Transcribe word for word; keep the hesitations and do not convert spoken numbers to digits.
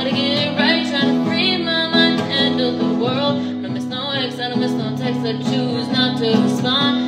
Gotta get it right, trying to free my mind, handle the world. I don't miss no ex, I don't miss no text, I choose not to respond.